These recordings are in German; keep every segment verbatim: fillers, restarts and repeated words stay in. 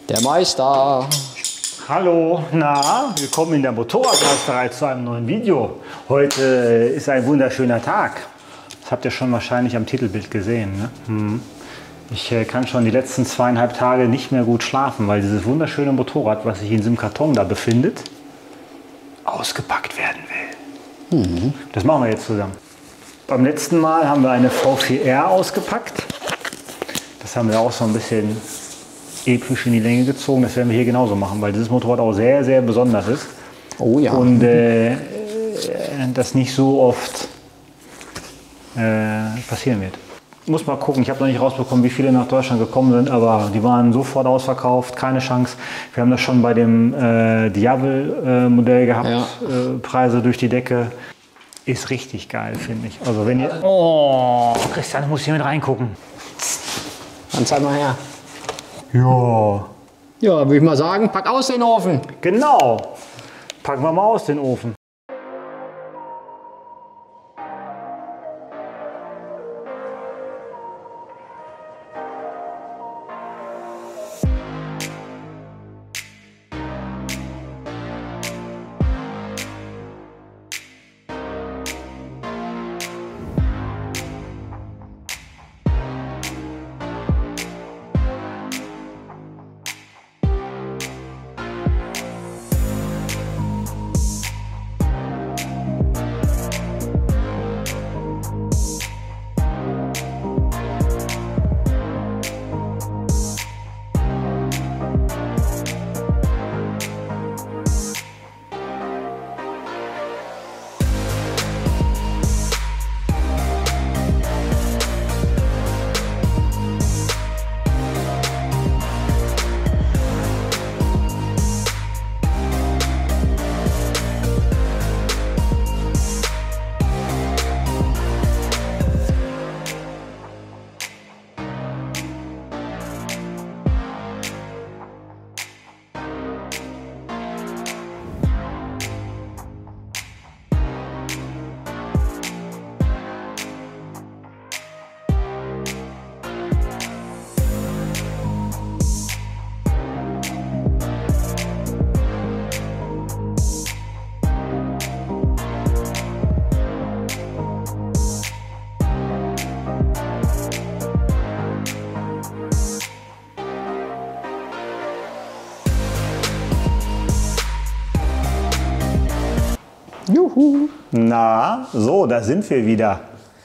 Der Meister. Hallo, na, willkommen in der Motorradmeisterei zu einem neuen Video. Heute ist ein wunderschöner Tag. Das habt ihr schon wahrscheinlich am Titelbild gesehen. Ne? Hm. Ich äh, kann schon die letzten zweieinhalb Tage nicht mehr gut schlafen, weil dieses wunderschöne Motorrad, was sich in diesem Karton da befindet, ausgepackt werden will. Mhm. Das machen wir jetzt zusammen. Beim letzten Mal haben wir eine V vier R ausgepackt. Das haben wir auch so ein bisschen episch in die Länge gezogen. Das werden wir hier genauso machen, weil dieses Motorrad auch sehr, sehr besonders ist. Oh ja. Und äh, das nicht so oft äh, passieren wird. Muss mal gucken, ich habe noch nicht rausbekommen, wie viele nach Deutschland gekommen sind, aber die waren sofort ausverkauft, keine Chance. Wir haben das schon bei dem äh, Diavel-Modell äh, gehabt, ja. äh, Preise durch die Decke. Ist richtig geil, finde ich. Also wenn ihr... Oh, Christian, du musst hier mit reingucken. Dann zeig mal her. Ja. Ja, würde ich mal sagen, pack aus den Ofen. Genau. Packen wir mal aus den Ofen. Juhu. Na, so, da sind wir wieder.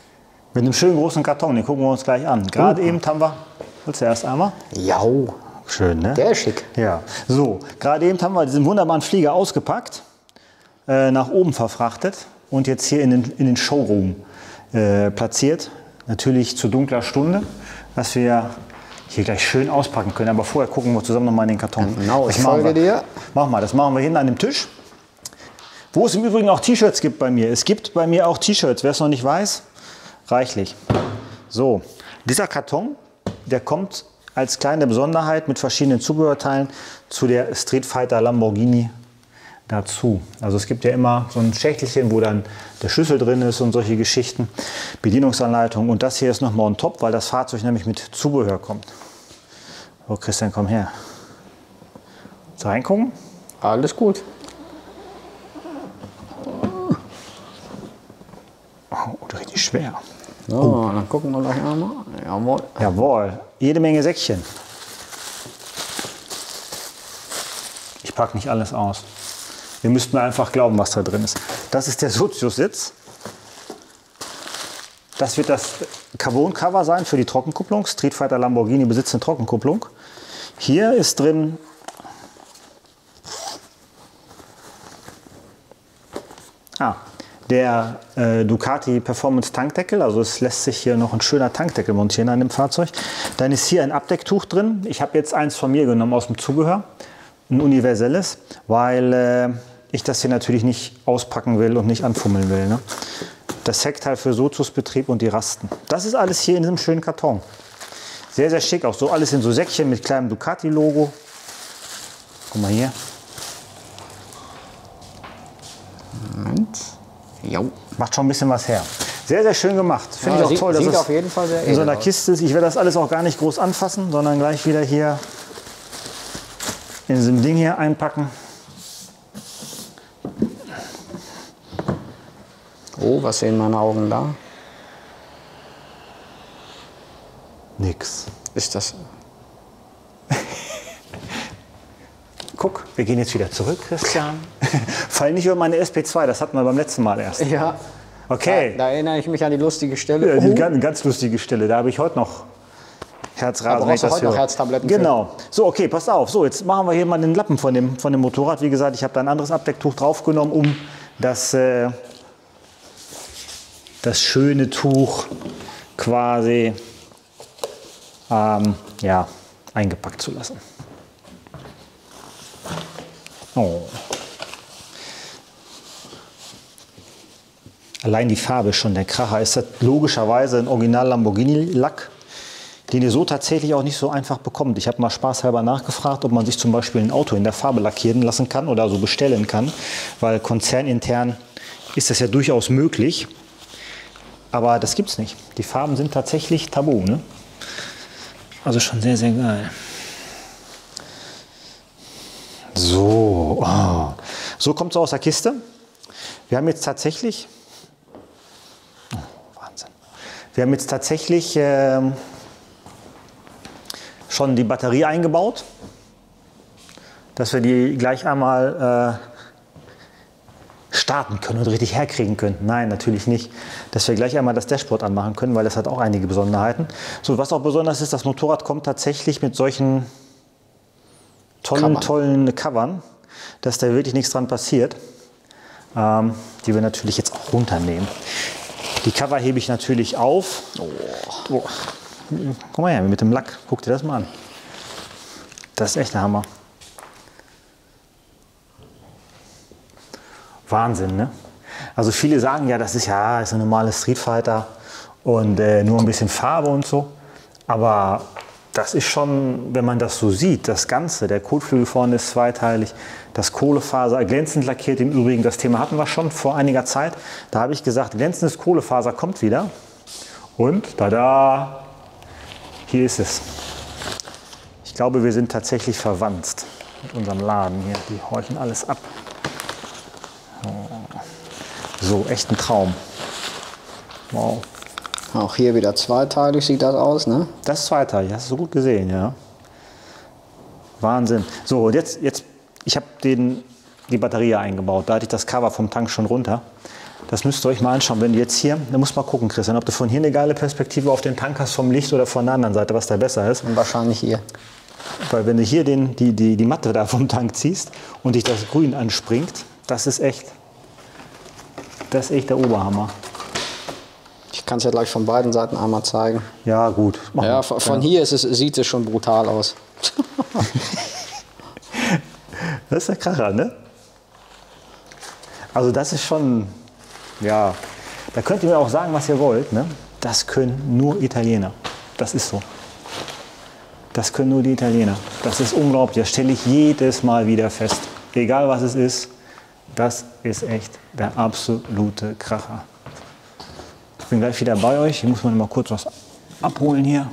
Mit einem schönen großen Karton, den gucken wir uns gleich an. Gerade uh. eben haben wir, willst du erst einmal? Ja. Schön, ne? Der ist schick. Ja. So, gerade eben haben wir diesen wunderbaren Flieger ausgepackt, äh, nach oben verfrachtet und jetzt hier in den, in den Showroom äh, platziert. Natürlich zu dunkler Stunde, dass wir hier gleich schön auspacken können. Aber vorher gucken wir zusammen noch mal in den Karton. Ja, genau, ich das folge dir. Mach mal, das machen wir hinten an dem Tisch. Wo es im Übrigen auch T-Shirts gibt bei mir. Es gibt bei mir auch T-Shirts, wer es noch nicht weiß, reichlich. So, dieser Karton, der kommt als kleine Besonderheit mit verschiedenen Zubehörteilen zu der Street Fighter Lamborghini dazu. Also es gibt ja immer so ein Schächtelchen, wo dann der Schlüssel drin ist und solche Geschichten, Bedienungsanleitung. Und das hier ist nochmal on top, weil das Fahrzeug nämlich mit Zubehör kommt. So, Christian, komm her. Willst du reingucken? Alles gut. Oh, richtig schwer. So, oh. Dann gucken wir gleich einmal. Jawohl. Jawohl. Jede Menge Säckchen. Ich packe nicht alles aus. Ihr müsst mir einfach glauben, was da drin ist. Das ist der Sozius-Sitz. Das wird das Carbon-Cover sein für die Trockenkupplung. Street Fighter Lamborghini besitzt eine Trockenkupplung. Hier ist drin ah, der äh, Ducati Performance Tankdeckel, also es lässt sich hier noch ein schöner Tankdeckel montieren an dem Fahrzeug. Dann ist hier ein Abdecktuch drin. Ich habe jetzt eins von mir genommen aus dem Zubehör, ein universelles, weil äh, ich das hier natürlich nicht auspacken will und nicht anfummeln will. Ne? Das Heckteil für Sozius-Betrieb und die Rasten. Das ist alles hier in diesem schönen Karton. Sehr, sehr schick, auch so alles in so Säckchen mit kleinem Ducati-Logo. Guck mal hier. Moment. Jo. Macht schon ein bisschen was her. Sehr, sehr schön gemacht. Finde Ja, ich auch sieht, toll, dass sieht es auf jeden Fall sehr in so einer edel aus. Kiste ist. Ich werde das alles auch gar nicht groß anfassen, sondern gleich wieder hier in diesem Ding hier einpacken. Oh, was sehen meine Augen da? Nix. Ist das... Guck, wir gehen jetzt wieder zurück, Christian. Fall nicht über meine S P zwei, das hatten wir beim letzten Mal erst. Ja. Okay. Da, da erinnere ich mich an die lustige Stelle. Ja, die Oh. ganz, ganz lustige Stelle, da habe ich heute noch Herzrasen. Aber wenn ich brauchst du das heute noch höre. Herztabletten für? Genau. So, okay, pass auf. So, jetzt machen wir hier mal den Lappen von dem, von dem Motorrad. Wie gesagt, ich habe da ein anderes Abdecktuch draufgenommen, um das, äh, das schöne Tuch quasi ähm, ja, eingepackt zu lassen. Oh. Allein die Farbe ist schon der Kracher. Ist das logischerweise ein Original Lamborghini-Lack, den ihr so tatsächlich auch nicht so einfach bekommt. Ich habe mal spaßhalber nachgefragt, ob man sich zum Beispiel ein Auto in der Farbe lackieren lassen kann oder so bestellen kann, weil konzernintern ist das ja durchaus möglich. Aber das gibt's nicht. Die Farben sind tatsächlich tabu, ne? Also schon sehr, sehr geil. So, oh. So kommt es aus der Kiste. Wir haben jetzt tatsächlich, oh, Wahnsinn. Wir haben jetzt tatsächlich ähm, schon die Batterie eingebaut, dass wir die gleich einmal äh, starten können und richtig herkriegen können. Nein, natürlich nicht. Dass wir gleich einmal das Dashboard anmachen können, weil das hat auch einige Besonderheiten. So, was auch besonders ist, das Motorrad kommt tatsächlich mit solchen tollen, Covern. tollen Covern, dass da wirklich nichts dran passiert, ähm, die wir natürlich jetzt auch runternehmen. Die Cover hebe ich natürlich auf. Oh. Oh. Guck mal her, mit dem Lack, guck dir das mal an. Das ist echt der Hammer. Wahnsinn, ne? Also viele sagen ja, das ist ja ist ein normales Street Fighter und äh, nur ein bisschen Farbe und so. Aber das ist schon, wenn man das so sieht, das Ganze, der Kotflügel vorne ist zweiteilig, das Kohlefaser, glänzend lackiert im Übrigen, das Thema hatten wir schon vor einiger Zeit. Da habe ich gesagt, glänzendes Kohlefaser kommt wieder. Und tada, hier ist es. Ich glaube, wir sind tatsächlich verwandt mit unserem Laden hier. Die horchen alles ab. So, echt ein Traum. Wow. Auch hier wieder zweiteilig sieht das aus, ne? Das ist zweiteilig, hast du gut gesehen, ja. Wahnsinn. So, und jetzt, jetzt ich habe die Batterie eingebaut. Da hatte ich das Cover vom Tank schon runter. Das müsst ihr euch mal anschauen. Wenn du jetzt hier, da musst du mal gucken, Christian, ob du von hier eine geile Perspektive auf den Tank hast vom Licht oder von der anderen Seite, was da besser ist. Und wahrscheinlich hier. Weil wenn du hier den, die, die, die Matte da vom Tank ziehst und dich das Grün anspringt, das ist echt, das ist echt der Oberhammer. Ich kann es ja gleich von beiden Seiten einmal zeigen. Ja, gut. Mach Ja, mal. von, von Ja. hier ist es, sieht es schon brutal aus. Das ist der Kracher, ne? Also das ist schon, ja, da könnt ihr mir auch sagen, was ihr wollt, ne? Das können nur Italiener. Das ist so. Das können nur die Italiener. Das ist unglaublich. Das stelle ich jedes Mal wieder fest. Egal was es ist, das ist echt der absolute Kracher. Ich bin gleich wieder bei euch. Hier muss man mal kurz was abholen hier.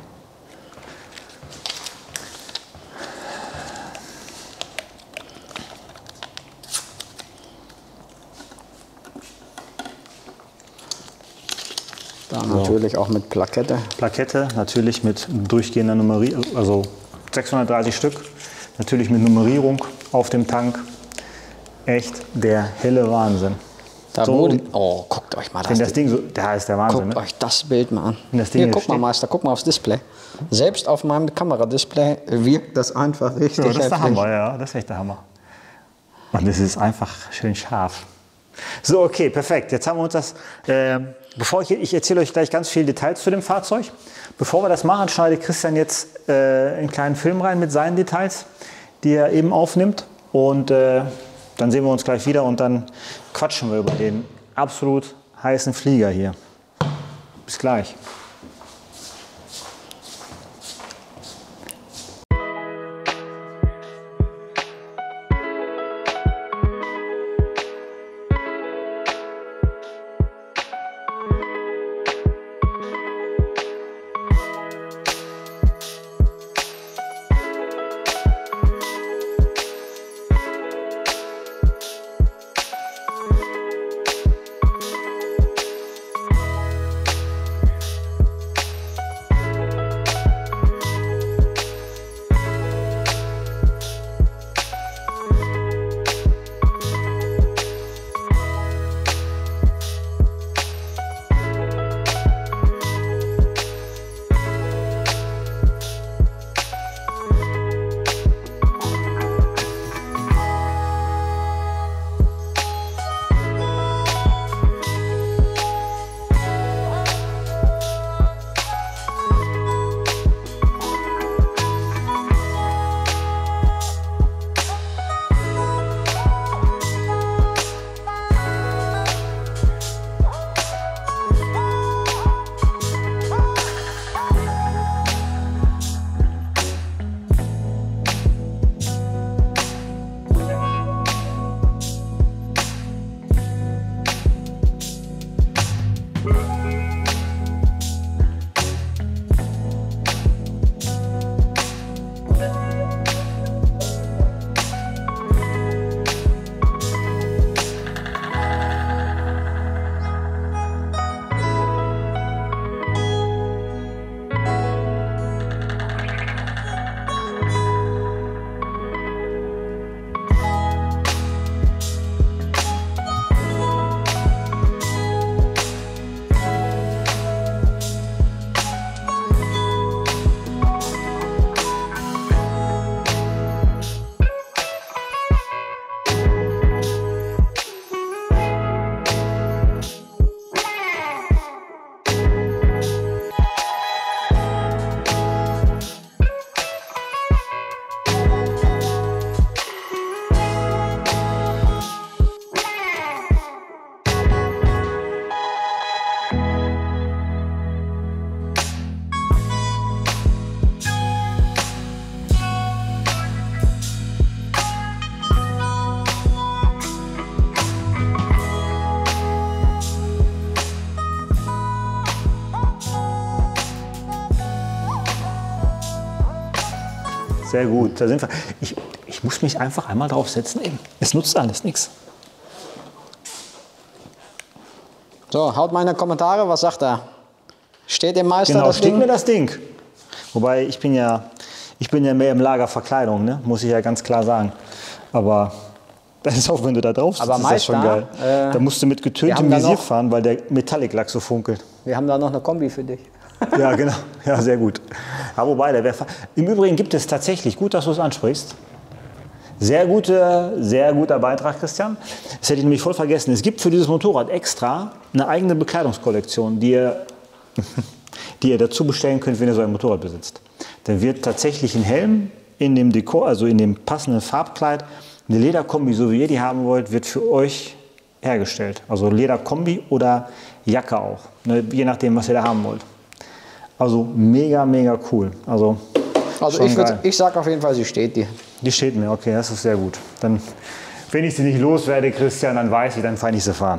Da natürlich auch mit Plakette. Plakette, natürlich mit durchgehender Nummerierung, also sechshundertdreißig Stück, natürlich mit Nummerierung auf dem Tank. Echt der helle Wahnsinn. Da So, wurde, oh, guckt euch mal Wenn das, das Ding so, da ist der Wahnsinn, guckt ne? euch das Bild mal an. Wenn das Ding Hier, hier guck mal, steht. Meister, guck mal aufs Display. Selbst auf meinem Kameradisplay wirkt das einfach richtig Ja, das ist der heftig. Hammer, ja, das ist echt der Hammer. Und es ist einfach schön scharf. So, okay, perfekt. Jetzt haben wir uns das, äh, bevor ich, ich erzähle euch gleich ganz viele Details zu dem Fahrzeug. Bevor wir das machen, schneidet Christian jetzt äh, einen kleinen Film rein mit seinen Details, die er eben aufnimmt. Und äh, dann sehen wir uns gleich wieder und dann quatschen wir über den absolut heißen Flieger hier. Bis gleich. sehr gut. Da sind wir. Ich, ich muss mich einfach einmal drauf setzen. Eben. Es nutzt alles nichts. So, haut mal in die Kommentare, was sagt er? Steht dem Meister Genau, das steht Ding? mir das Ding. Wobei, ich bin ja, ich bin ja mehr im Lager Verkleidung, ne? Muss ich ja ganz klar sagen. Aber das ist auch, wenn du da drauf sitzt, Aber ist das schon Meister, geil. äh, da musst du mit wir getöntem haben da Visier noch- fahren, weil der Metallic-Lack so funkelt. Wir haben da noch eine Kombi für dich. Ja, genau. Ja, sehr gut. Aber wobei, der wär, im Übrigen gibt es tatsächlich, gut, dass du es ansprichst, sehr, gute, sehr guter Beitrag, Christian. Das hätte ich nämlich voll vergessen. Es gibt für dieses Motorrad extra eine eigene Bekleidungskollektion, die ihr, die ihr dazu bestellen könnt, wenn ihr so ein Motorrad besitzt. Da wird tatsächlich ein Helm in dem Dekor, also in dem passenden Farbkleid, eine Lederkombi, so wie ihr die haben wollt, wird für euch hergestellt. Also Lederkombi oder Jacke auch, ne, je nachdem, was ihr da haben wollt. Also mega, mega cool. Also, Also schon ich, würd- geil. ich sag auf jeden Fall, sie steht dir. Die steht mir, okay, das ist sehr gut. Dann, wenn ich sie nicht loswerde, Christian, dann weiß ich, dann fahre ich sie fahren.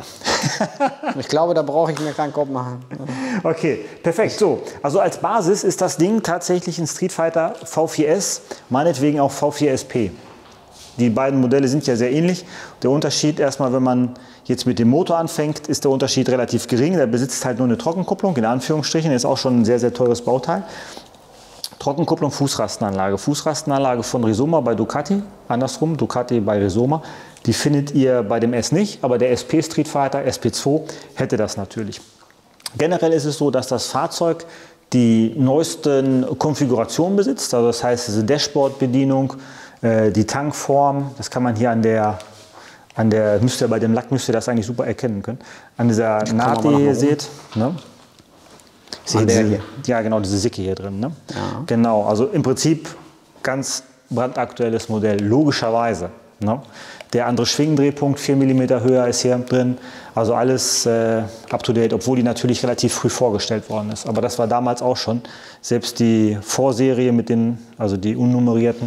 Ich glaube, da brauche ich mir keinen Kopf machen. Okay, perfekt. So, also als Basis ist das Ding tatsächlich ein Street Fighter V vier S, meinetwegen auch V vier S P. Die beiden Modelle sind ja sehr ähnlich. Der Unterschied erstmal, wenn man jetzt mit dem Motor anfängt, ist der Unterschied relativ gering. Der besitzt halt nur eine Trockenkupplung, in Anführungsstrichen. Ist auch schon ein sehr, sehr teures Bauteil. Trockenkupplung, Fußrastenanlage. Fußrastenanlage von Resoma bei Ducati. Andersrum, Ducati bei Resoma. Die findet ihr bei dem S nicht, aber der S P Street Fighter S P zwei hätte das natürlich. Generell ist es so, dass das Fahrzeug die neuesten Konfigurationen besitzt. Also das heißt, diese Dashboard-Bedienung, äh, die Tankform, das kann man hier an der, an der müsst ihr bei dem Lack müsst ihr das eigentlich super erkennen können. An dieser Naht, die mal noch mal ihr rum. seht. Ne? Seht An ihr diese- hier? Ja, genau, diese Sicke hier drin. Ne? Ja. Genau, also im Prinzip ganz brandaktuelles Modell, logischerweise. Ne? Der andere Schwingendrehpunkt, vier Millimeter höher, ist hier drin. Also alles äh, up to date, obwohl die natürlich relativ früh vorgestellt worden ist. Aber das war damals auch schon. Selbst die Vorserie mit den, also die unnummerierten,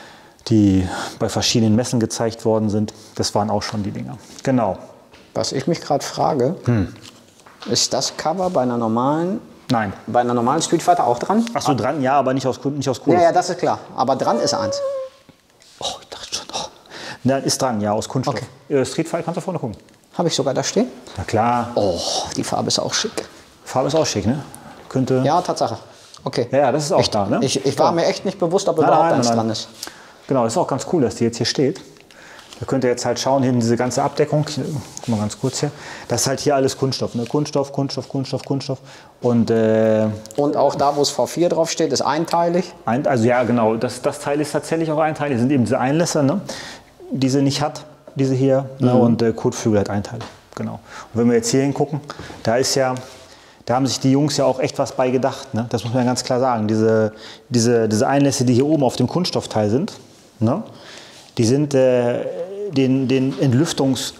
die bei verschiedenen Messen gezeigt worden sind, das waren auch schon die Dinger. Genau. Was ich mich gerade frage, Hm. ist das Cover bei einer normalen, Nein. bei einer normalen Street Fighter auch dran? Ach so, dran, ja, aber nicht aus, nicht aus Kohle. Ja, ja, das ist klar. Aber dran ist eins. Oh, ich dachte schon. Oh. Na, ist dran, ja, aus Kunststoff. Äh, Street Fighter, kannst du vorne gucken. Habe ich sogar da stehen? Na klar, Oh, die Farbe ist auch schick. Farbe ist auch schick, ne? Könnte. Ja, Tatsache. Okay. Ja, ja, das ist auch ich, da, ne? Ich, ich war mir echt nicht bewusst, ob Nein, überhaupt nein, eins nein. dran ist. Genau, ist auch ganz cool, dass die jetzt hier steht. Da könnt ihr jetzt halt schauen, hier in diese ganze Abdeckung, hier, guck mal ganz kurz hier, das ist halt hier alles Kunststoff, ne? Kunststoff, Kunststoff, Kunststoff, Kunststoff. Und äh, Und auch da, wo es V vier drauf steht, ist einteilig. ein, also ja, genau, das, das Teil ist tatsächlich auch einteilig. Das sind eben diese Einlässe, ne? Die sie nicht hat, diese hier, ne? Und äh, Kotflügel halt einteilig. Genau. Und wenn wir jetzt hier hingucken, da ist ja, da haben sich die Jungs ja auch echt was bei gedacht, ne? Das muss man ja ganz klar sagen. Diese, diese, diese Einlässe, die hier oben auf dem Kunststoffteil sind, ne? Die sind äh, den, den Entlüftungs,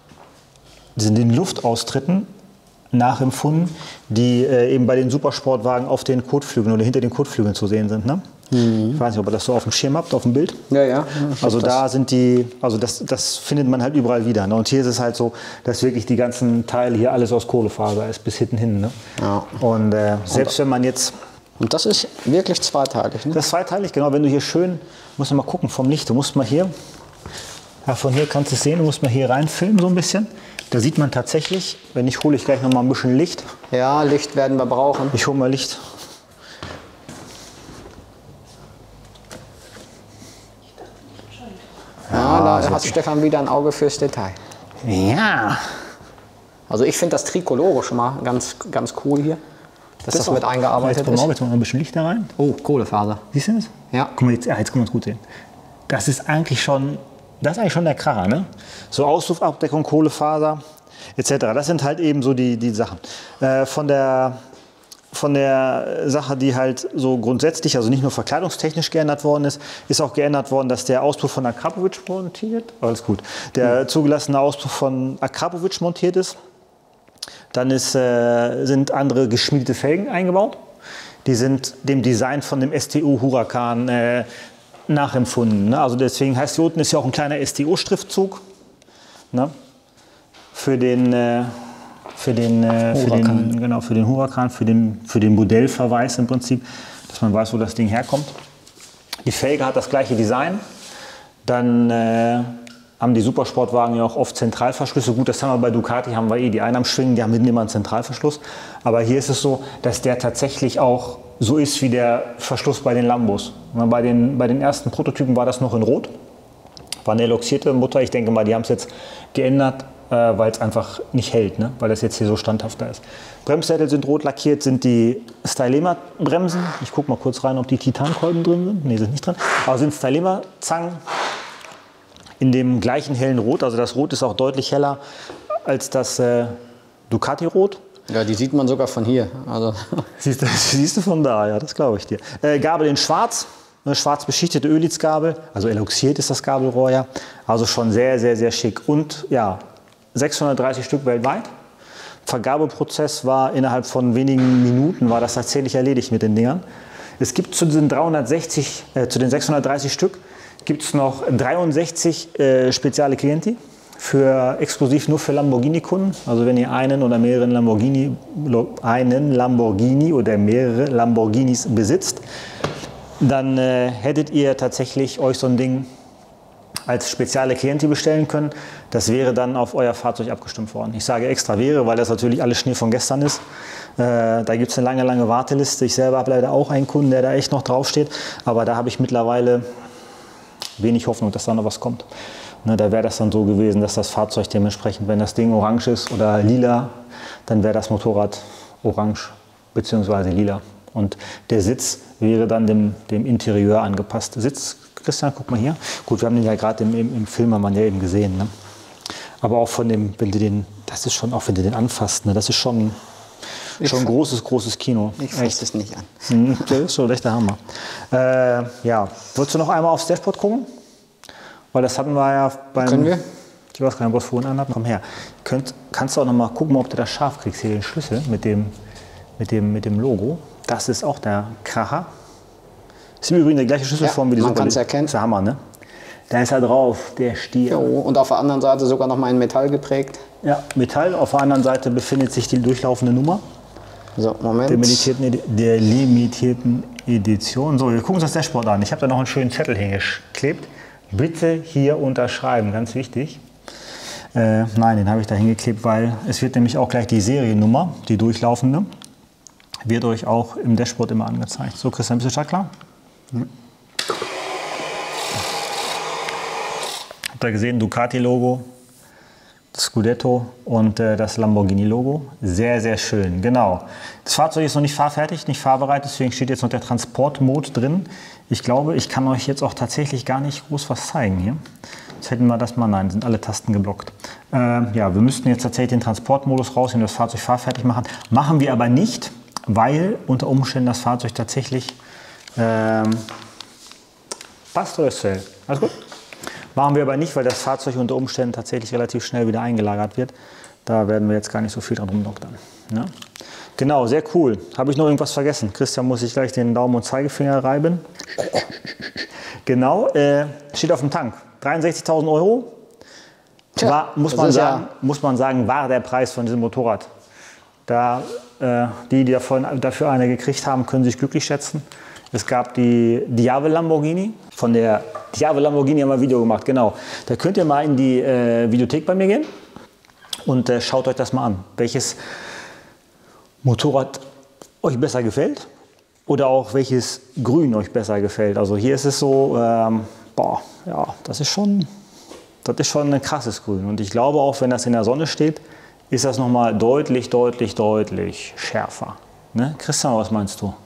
sind den Luftaustritten nachempfunden, die äh, eben bei den Supersportwagen auf den Kotflügeln oder hinter den Kotflügeln zu sehen sind. Ne? Mhm. Ich weiß nicht, ob ihr das so auf dem Schirm habt, auf dem Bild. Ja, ja. Ich Also hab das. da sind die, also das, das findet man halt überall wieder. Ne? Und hier ist es halt so, dass wirklich die ganzen Teile hier alles aus Kohlefaser ist, bis hinten hin. Ne? Ja. Und äh, selbst wenn man jetzt, Und das ist wirklich zweiteilig. Ne? das ist zweiteilig, genau, wenn du hier schön, musst du mal gucken vom Licht, du musst mal hier, ja, von hier kannst du es sehen, du musst mal hier reinfilmen so ein bisschen. Da sieht man tatsächlich, wenn ich hole ich gleich noch mal ein bisschen Licht. Ja, Licht werden wir brauchen. Ich hole mal Licht. Ja, da so hat Stefan wieder ein Auge fürs Detail. Ja. Also ich finde das Tricolore schon mal ganz, ganz cool hier, dass das, mit eingearbeitet jetzt, ist. Jetzt mal ein bisschen Licht da rein. Oh, Kohlefaser. Siehst du das? Ja. Guck mal, jetzt, ja, jetzt können wir es gut sehen. Das ist eigentlich schon, das ist eigentlich schon der Kracher, ne? So Auslaufabdeckung, Kohlefaser et cetera. Das sind halt eben so die, die Sachen. Äh, von der Von der Sache, die halt so grundsätzlich, also nicht nur verkleidungstechnisch geändert worden ist, ist auch geändert worden, dass der Auspuff von Akrapovic montiert, alles gut, der mhm. zugelassene Auspuff von Akrapovic montiert ist. Dann ist, äh, sind andere geschmiedete Felgen eingebaut. Die sind dem Design von dem S T O Huracan äh, nachempfunden. Ne? Also deswegen heißt hier unten ist ja auch ein kleiner S T O-Schriftzug, ne? für den äh, Für den, äh, für, den, genau, für den Huracan, für den, für den Modellverweis im Prinzip, dass man weiß, wo das Ding herkommt. Die Felge hat das gleiche Design. Dann äh, haben die Supersportwagen ja auch oft Zentralverschlüsse. Gut, das haben wir bei Ducati, haben wir eh die Einarmschwingen, die haben hinten immer einen Zentralverschluss. Aber hier ist es so, dass der tatsächlich auch so ist wie der Verschluss bei den Lambos. Bei den, bei den ersten Prototypen war das noch in Rot. War eine eloxierte Mutter. Ich denke mal, die haben es jetzt geändert, äh, weil es einfach nicht hält, ne? Weil das jetzt hier so standhafter ist. Bremssättel sind rot lackiert, sind die Stylema-Bremsen. Ich gucke mal kurz rein, ob die Titankolben drin sind. Ne, sind nicht drin. Aber sind Stylema-Zangen in dem gleichen hellen Rot. Also das Rot ist auch deutlich heller als das äh, Ducati-Rot. Ja, die sieht man sogar von hier. Also. Siehst, du, siehst du von da, ja, das glaube ich dir. Äh, Gabel in schwarz, eine schwarz beschichtete Ölitz-Gabel, also eloxiert ist das Gabelrohr ja. Also schon sehr, sehr, sehr schick. Und ja, sechshundertdreißig Stück weltweit. Vergabeprozess war innerhalb von wenigen Minuten, war das tatsächlich erledigt mit den Dingern. Es gibt zu den, dreihundertsechzig, äh, zu den sechshundertdreißig Stück gibt es noch dreiundsechzig äh, spezielle Klienti. Für exklusiv nur für Lamborghini-Kunden. Also wenn ihr einen oder mehrere Lamborghini, einen Lamborghini oder mehrere Lamborghinis besitzt, dann äh, hättet ihr tatsächlich euch so ein Ding als spezielle Klienti bestellen können. Das wäre dann auf euer Fahrzeug abgestimmt worden. Ich sage extra wäre, weil das natürlich alles Schnee von gestern ist. Äh, da gibt es eine lange, lange Warteliste. Ich selber habe leider auch einen Kunden, der da echt noch draufsteht. Aber da habe ich mittlerweile wenig Hoffnung, dass da noch was kommt. Ne, da wäre das dann so gewesen, dass das Fahrzeug dementsprechend, wenn das Ding orange ist oder lila, dann wäre das Motorrad orange bzw. lila. Und der Sitz wäre dann dem, dem Interieur angepasst. Sitz, Christian, guck mal hier. Gut, wir haben den ja gerade im, im, im Film, haben wir ja eben gesehen. Ne? Aber auch von dem, wenn du den, das ist schon, auch wenn du den anfasst, ne, das ist schon, schon ein großes, großes Kino. Ich fasse es nicht an. Das ist schon echt der Hammer. Äh, ja, würdest du noch einmal aufs Dashboard gucken? Weil das hatten wir ja beim... Können wir? Ich weiß gar nicht, ob ich vorhin anhabe. Komm her. Könnt, kannst du auch noch mal gucken, ob du das scharf kriegst, hier den Schlüssel mit dem, mit dem, mit dem Logo. Das ist auch der Kracher. Das ist im Übrigen die gleiche Schlüsselform ja, wie die man Super. kann es erkennen. Das ist der Hammer, ne? Da ist er drauf, der Stier. Jo, und auf der anderen Seite sogar noch mal in Metall geprägt. Ja, Metall. Auf der anderen Seite befindet sich die durchlaufende Nummer. So, Moment. Der limitierten, der limitierten Edition. So, wir gucken uns das Dashboard an. Ich habe da noch einen schönen Zettel hingeklebt. Bitte hier unterschreiben, ganz wichtig. Äh, nein, den habe ich da hingeklebt, weil es wird nämlich auch gleich die Seriennummer, die durchlaufende, wird euch auch im Dashboard immer angezeigt. So, Christian, bist du startklar? Mhm. Habt ihr gesehen, Ducati-Logo, das Scudetto und äh, das Lamborghini-Logo. Sehr, sehr schön, genau. Das Fahrzeug ist noch nicht fahrfertig, nicht fahrbereit, deswegen steht jetzt noch der Transportmode drin. Ich glaube, ich kann euch jetzt auch tatsächlich gar nicht groß was zeigen hier. Jetzt hätten wir das mal, nein, sind alle Tasten geblockt. Ähm, ja, wir müssten jetzt tatsächlich den Transportmodus rausnehmen, das Fahrzeug fahrfertig machen. Machen wir aber nicht, weil unter Umständen das Fahrzeug tatsächlich ähm, passt oder ist zu hell. Alles gut? Machen wir aber nicht, weil das Fahrzeug unter Umständen tatsächlich relativ schnell wieder eingelagert wird. Da werden wir jetzt gar nicht so viel dran rumdoktern. Ne? Genau, sehr cool. Habe ich noch irgendwas vergessen? Christian muss sich gleich den Daumen und Zeigefinger reiben. Genau, äh, steht auf dem Tank. dreiundsechzigtausend Euro. Tja, war, muss, man sagen, ja muss man sagen, war der Preis von diesem Motorrad. Da, äh, die, die davon, dafür eine gekriegt haben, können sich glücklich schätzen. Es gab die Diave Lamborghini. Von der Diave Lamborghini haben wir ein Video gemacht, genau. Da könnt ihr mal in die äh, Videothek bei mir gehen und äh, schaut euch das mal an. Welches Motorrad euch besser gefällt oder auch welches Grün euch besser gefällt. Also hier ist es so, ähm, boah, ja, das ist schon, das ist schon ein krasses Grün. Und ich glaube auch, wenn das in der Sonne steht, ist das nochmal deutlich, deutlich, deutlich schärfer. Ne? Christian, was meinst du?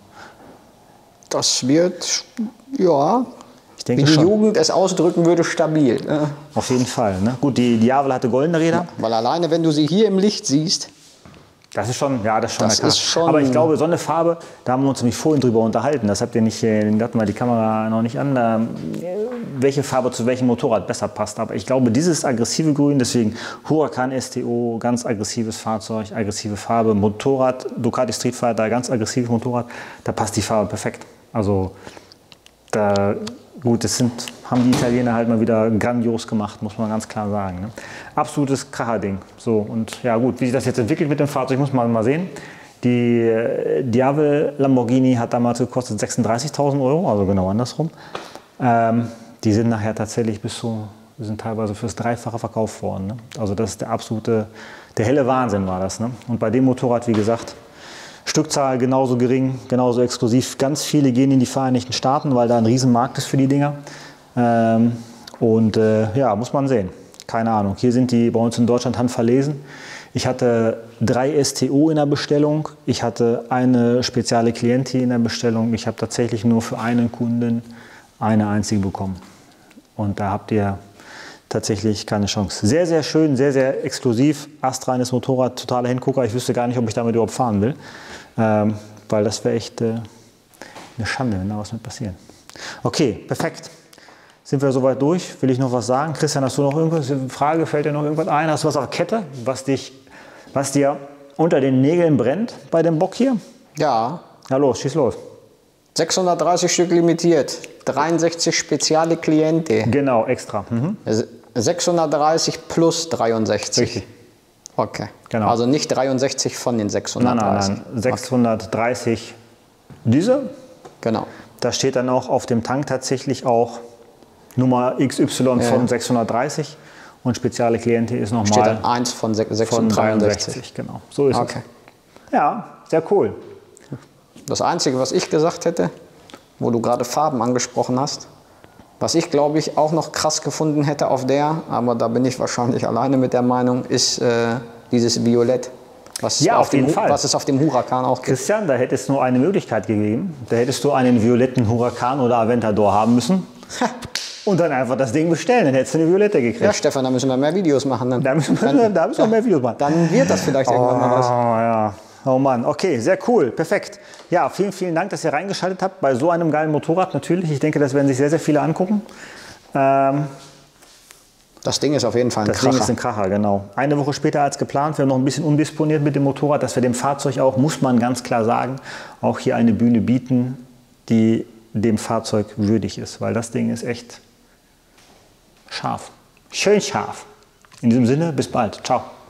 Das wird, ja, ich denke wie die schon. Jugend es ausdrücken würde, stabil. Ne? Auf jeden Fall. Ne? Gut, die Diavel hatte goldene Räder. Ja, weil alleine, wenn du sie hier im Licht siehst, das ist schon, ja, das ist schon das der ist schon Aber ich glaube, so eine Farbe, da haben wir uns nämlich vorhin drüber unterhalten. Das habt ihr nicht, da hatten wir die Kamera noch nicht an, da, welche Farbe zu welchem Motorrad besser passt. Aber ich glaube, dieses aggressive Grün, deswegen Huracan S T O, ganz aggressives Fahrzeug, aggressive Farbe, Motorrad, Ducati Street Fighter, ganz aggressives Motorrad, da passt die Farbe perfekt. Also, da, gut, das sind, haben die Italiener halt mal wieder grandios gemacht, muss man ganz klar sagen. Ne? Absolutes Kracherding. So, und ja gut, wie sich das jetzt entwickelt mit dem Fahrzeug, muss man mal sehen. Die äh, Diavel Lamborghini hat damals gekostet sechsunddreißigtausend Euro, also genau andersrum. Ähm, die sind nachher tatsächlich bis zu, die sind teilweise fürs Dreifache verkauft worden. Ne? Also das ist der absolute, der helle Wahnsinn war das. Ne? Und bei dem Motorrad, wie gesagt, Stückzahl genauso gering, genauso exklusiv. Ganz viele gehen in die Vereinigten Staaten, weil da ein Riesenmarkt ist für die Dinger. Ähm, und äh, ja, muss man sehen. Keine Ahnung. Hier sind die bei uns in Deutschland handverlesen. Ich hatte drei S T O in der Bestellung. Ich hatte eine spezielle Klientin in der Bestellung. Ich habe tatsächlich nur für einen Kunden eine einzige bekommen. Und da habt ihr tatsächlich keine Chance. Sehr, sehr schön, sehr, sehr exklusiv. Astreines Motorrad, totaler Hingucker. Ich wüsste gar nicht, ob ich damit überhaupt fahren will. Ähm, weil das wäre echt äh, eine Schande, wenn da was mit passiert. Okay, perfekt. Sind wir soweit durch? Will ich noch was sagen? Christian, hast du noch irgendwas? Frage, fällt dir noch irgendwas ein? Hast du was auf der Kette, was, dich, was dir unter den Nägeln brennt bei dem Bock hier? Ja. Na los, schieß los. sechshundertdreißig Stück limitiert, dreiundsechzig Speziale Kliente. Genau, extra. Mhm. sechshundertdreißig plus dreiundsechzig. Richtig. Okay. Genau. Also nicht dreiundsechzig von den sechshundertdreißig. Nein, nein, nein. sechshundertdreißig diese. Genau. Da steht dann auch auf dem Tank tatsächlich auch Nummer X Y Ja. von sechshundertdreißig und spezielle Kliente ist Steht nochmal dann eins von von sechshundertdreiundsechzig. dreiundsechzig. Genau, so ist Okay. es. Ja, sehr cool. Das Einzige, was ich gesagt hätte, wo du gerade Farben angesprochen hast, was ich glaube ich auch noch krass gefunden hätte auf der, aber da bin ich wahrscheinlich alleine mit der Meinung, ist äh, dieses Violett. Was, Ja, auf auf jeden dem, Fall. was es auf dem Huracan auch gibt. Christian, da hätte es nur eine Möglichkeit gegeben. Da hättest du einen violetten Huracan oder Aventador haben müssen und dann einfach das Ding bestellen. Dann hättest du eine violette gekriegt. Ja, Stefan, da müssen wir mehr Videos machen. Dann, Da müssen wir, dann, da müssen wir mehr Videos machen. dann wird das vielleicht Oh, irgendwann mal was. ja. Oh Mann, okay, sehr cool, perfekt. Ja, vielen, vielen Dank, dass ihr reingeschaltet habt bei so einem geilen Motorrad natürlich. Ich denke, das werden sich sehr, sehr viele angucken. Ähm, Das Ding ist auf jeden Fall ein das Kracher. Ding ist ein Kracher, genau. Eine Woche später als geplant. Wir haben noch ein bisschen umdisponiert mit dem Motorrad, dass wir dem Fahrzeug auch, muss man ganz klar sagen, auch hier eine Bühne bieten, die dem Fahrzeug würdig ist. Weil das Ding ist echt scharf. Schön scharf. In diesem Sinne, bis bald. Ciao.